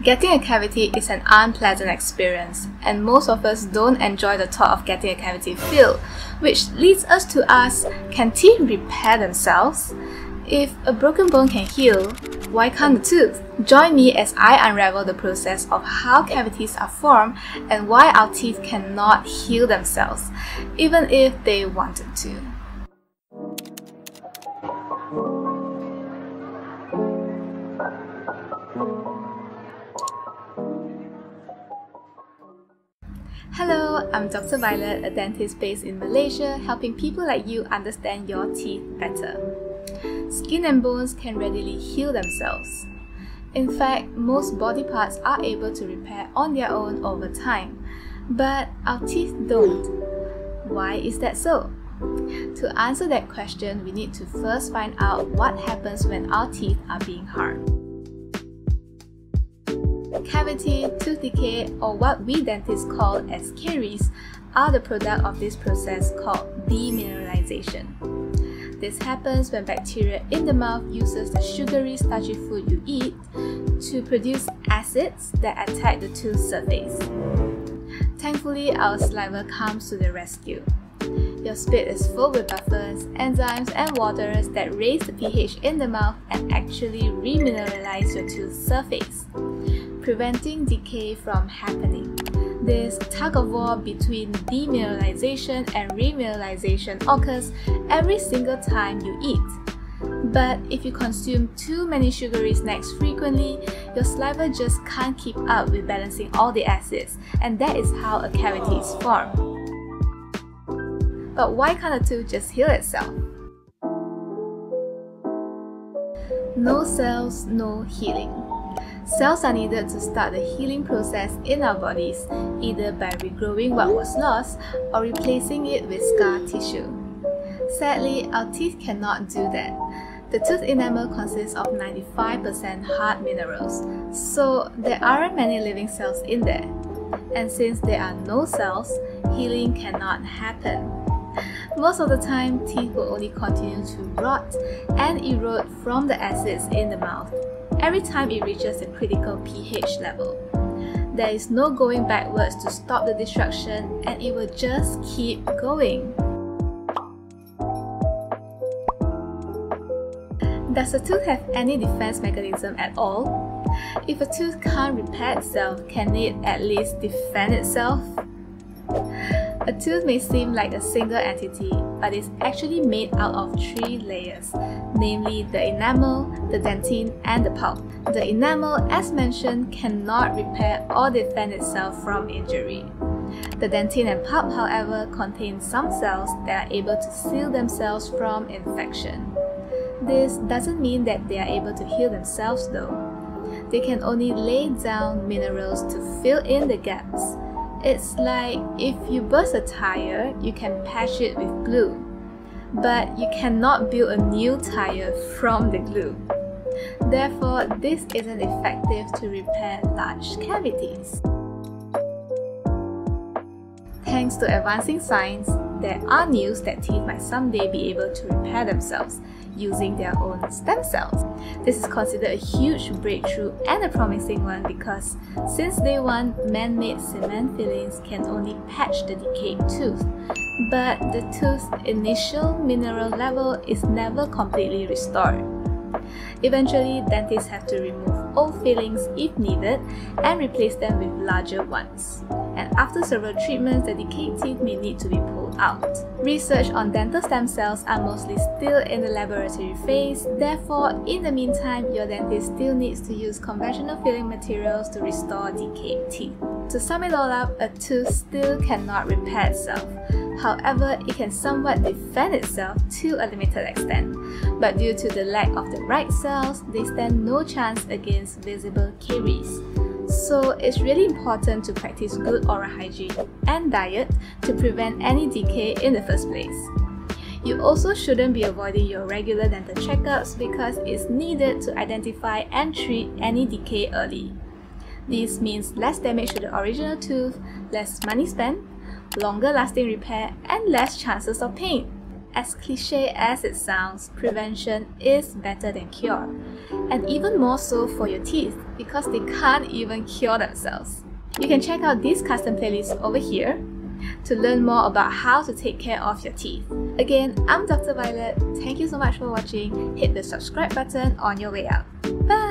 Getting a cavity is an unpleasant experience, and most of us don't enjoy the thought of getting a cavity filled, which leads us to ask, can teeth repair themselves? If a broken bone can heal, why can't the tooth? Join me as I unravel the process of how cavities are formed and why our teeth cannot heal themselves, even if they wanted to. Hello, I'm Dr. Violet, a dentist based in Malaysia, helping people like you understand your teeth better. Skin and bones can readily heal themselves. In fact, most body parts are able to repair on their own over time, but our teeth don't. Why is that so? To answer that question, we need to first find out what happens when our teeth are being harmed. Cavity, tooth decay, or what we dentists call as caries, are the product of this process called demineralization. This happens when bacteria in the mouth uses the sugary, starchy food you eat to produce acids that attack the tooth surface. Thankfully, our saliva comes to the rescue. Your spit is full with buffers, enzymes, and waters that raise the pH in the mouth and actually remineralize your tooth surface, preventing decay from happening. This tug-of-war between demineralization and remineralization occurs every single time you eat. But if you consume too many sugary snacks frequently, your saliva just can't keep up with balancing all the acids, and that is how a cavity is formed. But why can't a tooth just heal itself? No cells, no healing. Cells are needed to start the healing process in our bodies, either by regrowing what was lost or replacing it with scar tissue. Sadly, our teeth cannot do that. The tooth enamel consists of 95% hard minerals, so there aren't many living cells in there. And since there are no cells, healing cannot happen. Most of the time, teeth will only continue to rot and erode from the acids in the mouth every time it reaches the critical pH level. There is no going backwards to stop the destruction, and it will just keep going. Does a tooth have any defense mechanism at all? If a tooth can't repair itself, can it at least defend itself? A tooth may seem like a single entity, but is actually made out of 3 layers, namely the enamel, the dentine, and the pulp. The enamel, as mentioned, cannot repair or defend itself from injury. The dentine and pulp, however, contain some cells that are able to seal themselves from infection. This doesn't mean that they are able to heal themselves though. They can only lay down minerals to fill in the gaps. It's like if you burst a tire, you can patch it with glue, but you cannot build a new tire from the glue. Therefore, this isn't effective to repair large cavities. Thanks to advancing science, there are news that teeth might someday be able to repair themselves using their own stem cells. This is considered a huge breakthrough and a promising one because since day one, man-made cement fillings can only patch the decayed tooth, but the tooth's initial mineral level is never completely restored. Eventually, dentists have to remove old fillings if needed and replace them with larger ones. And after several treatments, the decayed teeth may need to be pulled out. Research on dental stem cells are mostly still in the laboratory phase, therefore, in the meantime, your dentist still needs to use conventional filling materials to restore decayed teeth. To sum it all up, a tooth still cannot repair itself. However, it can somewhat defend itself to a limited extent. But due to the lack of the right cells, they stand no chance against visible caries. So it's really important to practice good oral hygiene and diet to prevent any decay in the first place. You also shouldn't be avoiding your regular dental checkups because it's needed to identify and treat any decay early. This means less damage to the original tooth, less money spent, longer lasting repair, and less chances of pain. as cliche as it sounds, prevention is better than cure. And even more so for your teeth, because they can't even cure themselves. You can check out this custom playlist over here to learn more about how to take care of your teeth. Again, I'm Dr. Violet. Thank you so much for watching. Hit the subscribe button on your way out. Bye!